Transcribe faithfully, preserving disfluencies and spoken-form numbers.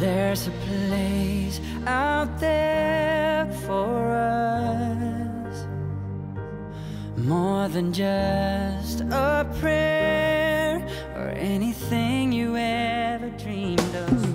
There's a place out there for us, more than just a prayer or anything you ever dreamed of.